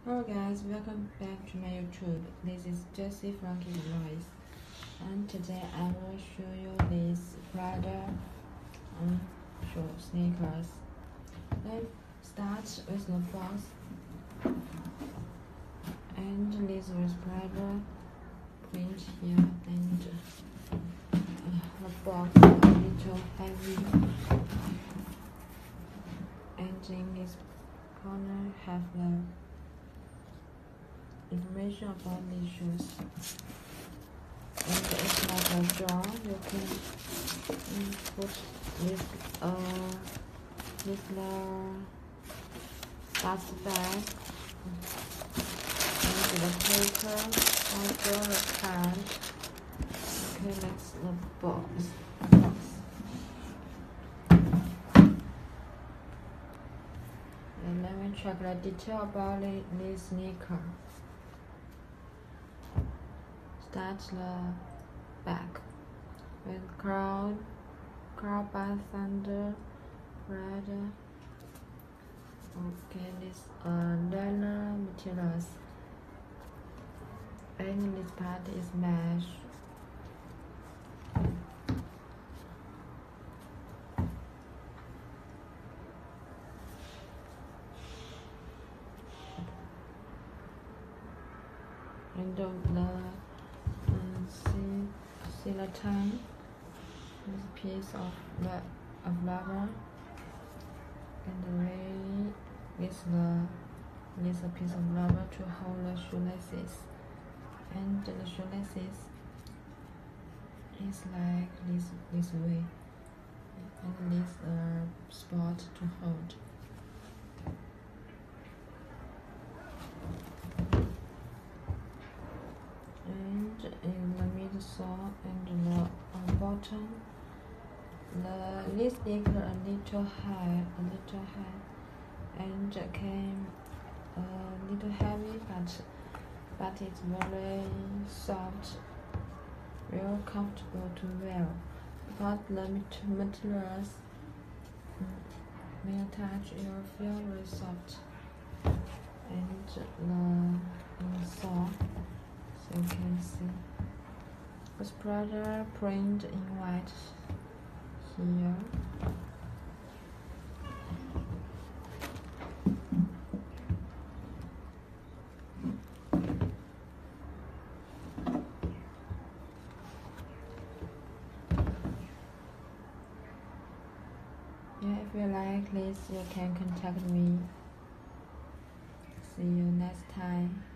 Hello guys, welcome back to my YouTube. This is Jessie from Kids Voice, and today I will show you these PRADA short sneakers. Let's start with the box, and this is PRADA print here, and the box is a little heavy, and in this corner have the information about these shoes, and it's like a drawer. You can put this dust bag and the paper or the card. Okay, that's the box. And let me check the detail about this sneaker. Start the back with Cloudbust Thunder, PRADA. Okay, this leather materials, and this part is mesh. And the silicone, this piece of rubber, and this a piece of rubber to hold the shoelaces, and the shoelaces is like this way, and this spot to hold. And in the midsole and the bottom, this sneaker a little high, and came a little heavy, but it's very soft, real comfortable to wear. But the materials when you touch, you'll feel very soft, and the sole. So you can see this PRADA print in white here. Yeah, if you like this, you can contact me. See you next time.